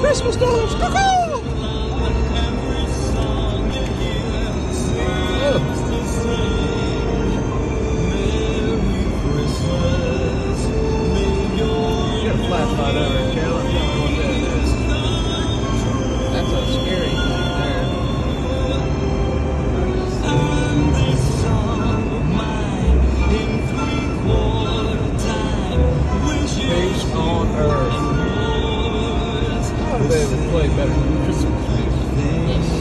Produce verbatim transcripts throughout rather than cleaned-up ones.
Christmas dogs. Cuckoo! Get a flashlight over it, Cal, and tell me what that is. That's a scary thing there. Peace on earth. I would be able to play better than Christmas music.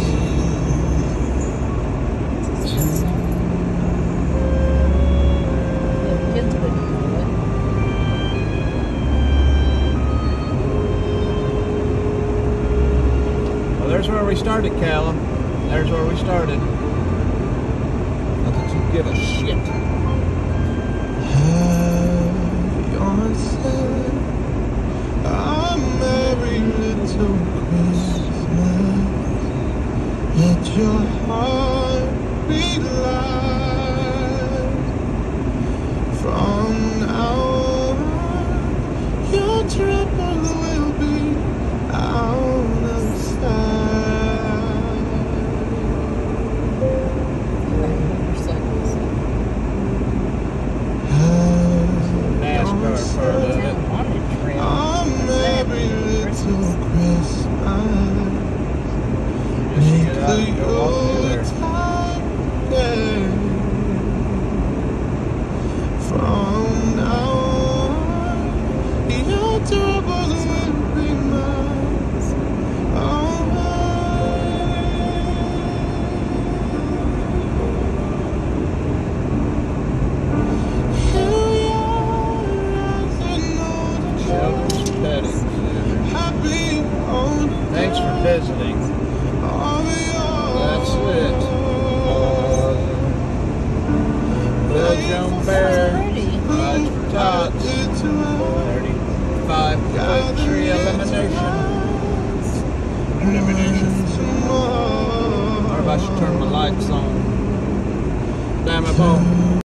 Well, there's where we started, Callum. There's where we started. Not that you give a shit. A merry little Christmas. Let your heart be light. From now on, your troubles will be out of sight. NASCAR part of it. A merry little Christmas. Make the Yuletide gay. From now on, your troubles will be miles away. Here we are, rising on the Shelter's petting. happy old Thanks for visiting. That's it. Uh, Bill Joan Bear, Rides for Tots, thirty-five point three elimination. Elimination. Or if I should turn my lights on. Damn it, Paul.